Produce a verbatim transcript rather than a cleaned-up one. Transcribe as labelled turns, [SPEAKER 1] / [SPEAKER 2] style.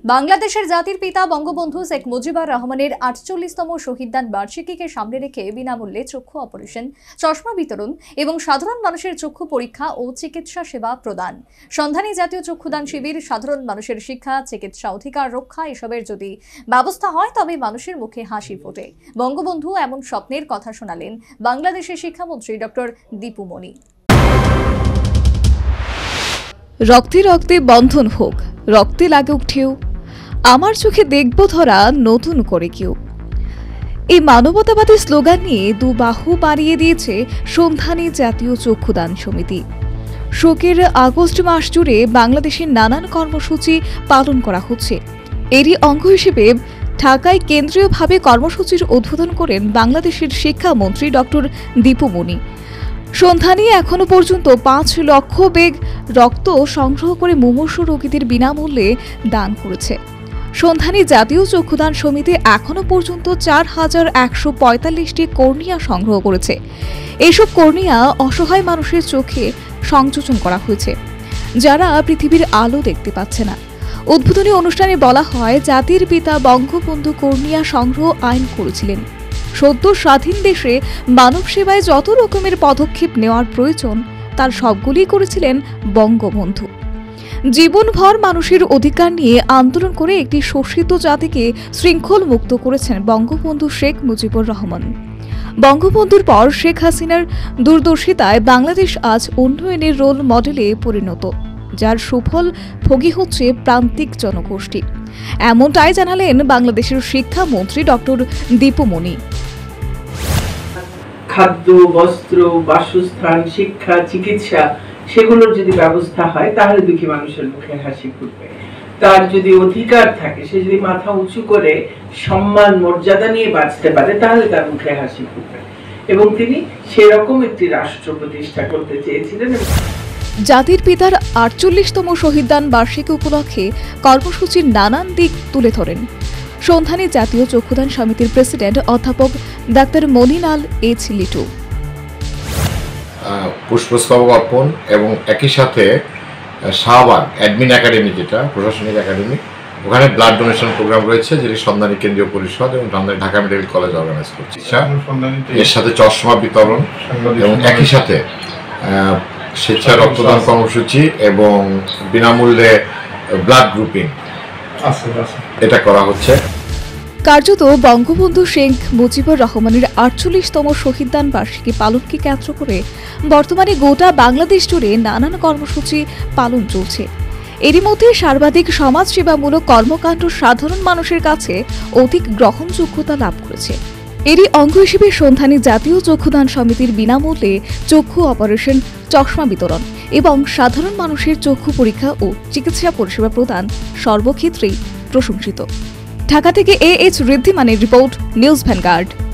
[SPEAKER 1] বাংলাদেশের জাতির পিতা বঙ্গবন্ধু শেখ মুজিবুর রহমানের আটচল্লিশতম শহীদদান বার্ষিকীকে সামনে রেখে বিনামূল্যে চক্ষু অপারেশন, চশমা বিতরণ এবং সাধারণ মানুষের চক্ষু পরীক্ষা ও চিকিৎসা সেবা প্রদান। সন্ধানী জাতীয় চক্ষুদান শিবির সাধারণ মানুষের শিক্ষা, চিকিৎসা অধিকার রক্ষা এসবের যদি ব্যবস্থা হয় তবে মানুষের মুখে হাসি ফোটে। বঙ্গবন্ধু এমন স্বপ্নের কথা শোনালেন বাংলাদেশের শিক্ষামন্ত্রী ডক্টর দীপু মনি।
[SPEAKER 2] রক্তে রক্তে বন্ধন হোক, রক্তে লাগুক ঢেউ, আমার চোখে দেখব ধরা নতুন করে কেউ। এই মানবতাবাদী স্লোগান নিয়ে দু বাহু বাড়িয়ে দিয়েছে সন্ধানী জাতীয় চক্ষুদান সমিতি। শোকের আগস্ট মাস জুড়ে বাংলাদেশের নানান কর্মসূচি পালন করা হচ্ছে। এরই অঙ্গ হিসেবে ঢাকায় কেন্দ্রীয়ভাবে কর্মসূচির উদ্বোধন করেন বাংলাদেশের শিক্ষামন্ত্রী ডক্টর দীপু মনি। সন্ধানী এখনো পর্যন্ত পাঁচ লক্ষ বেগ রক্ত সংগ্রহ করে মুমূর্ষু রোগীদের বিনামূল্যে দান করেছে। সন্ধানী জাতীয় চক্ষুদান সমিতি এখনো পর্যন্ত চার হাজার একশো পঁয়তাল্লিশটি কর্নিয়া সংগ্রহ করেছে। এসব কর্নিয়া অসহায় মানুষের চোখে সংযোজন করা হয়েছে, যারা পৃথিবীর আলো দেখতে পাচ্ছে না। উদ্বোধনী অনুষ্ঠানে বলা হয়, জাতির পিতা বঙ্গবন্ধু কর্নিয়া সংগ্রহ আইন করেছিলেন। সদ্য স্বাধীন দেশে মানব সেবায় যত রকমের পদক্ষেপ নেওয়ার প্রয়োজন তার সবগুলি করেছিলেন বঙ্গবন্ধু। জীবনভর মানুষের অধিকার নিয়ে আন্দোলন করে একটি শোষিত জাতিকে শৃঙ্খল মুক্ত করেছেন বঙ্গবন্ধু শেখ মুজিবুর রহমান। বঙ্গবন্ধুর পর শেখ হাসিনার দূরদর্শিতায় বাংলাদেশ আজ উন্নয়নের রোল মডেলে পরিণত, যার সুফল ভোগী হচ্ছে প্রান্তিক জনগোষ্ঠী। এমনটাই জানালেন বাংলাদেশের শিক্ষামন্ত্রী ডক্টর দীপু মনি।
[SPEAKER 3] খাদ্য, বস্ত্র, বাসস্থান, শিক্ষা, চিকিৎসা সেগুলোর যদি ব্যবস্থা হয় তাহলে দুঃখী মানুষের মুখে হাসি ফুটবে। তার যদি অধিকার থাকে, সে যদি মাথা উঁচু করে সম্মান মর্যাদা নিয়ে বাঁচতে পারে তাহলে তার মুখে হাসি ফুটবে। এবং তিনি সেরকম একটি রাষ্ট্র প্রতিষ্ঠা করতে চেয়েছিলেন।
[SPEAKER 2] জাতির পিতার আটচল্লিশতম শহীদদান বার্ষিকী উপলক্ষে কর্মসূচির নানান দিক তুলে ধরেন সন্ধানী জাতীয় চক্ষুদান সমিতির প্রেসিডেন্ট অধ্যাপক ডাক্তার মনিলাল এইচ লিটু।
[SPEAKER 4] পুষ্পস্তবক অর্পণ এবং একই সাথে শাহবাগ অ্যাডমিন একাডেমি, যেটা প্রশাসনিক একাডেমি, ওখানে ব্লাড ডোনেশন প্রোগ্রাম রয়েছে, যেটি সন্ধানী কেন্দ্রীয় পরিষদ এবং সন্ধানী ঢাকা মেডিকেল কলেজ অর্গানাইজ করছে। এর সাথে চশমা বিতরণ এবং একই সাথে স্বেচ্ছা রক্তদান কর্মসূচি এবং বিনামূল্যে ব্লাড গ্রুপিং এটা করা হচ্ছে।
[SPEAKER 2] কার্যত বঙ্গবন্ধু শেখ মুজিবুর রহমানের আটচল্লিশতম শহীদদান বার্ষিকী পালনকে কেন্দ্র করে বর্তমানে গোটা বাংলাদেশ জুড়ে নানান কর্মসূচি পালন চলছে। এরই মধ্যে সর্বাধিক সমাজসেবামূলক কর্মকাণ্ড সাধারণ মানুষের কাছে অধিক গ্রহণযোগ্যতা লাভ করেছে। এরই অঙ্গ হিসেবে সন্ধানী জাতীয় চক্ষুদান সমিতির বিনামূল্যে চক্ষু অপারেশন, চশমা বিতরণ এবং সাধারণ মানুষের চক্ষু পরীক্ষা ও চিকিৎসা পরিষেবা প্রদান সর্বক্ষেত্রেই প্রশংসিত। ঢাকা থেকে এ এইচ ঋদ্ধিমানের রিপোর্ট, নিউজ ভ্যানগার্ড।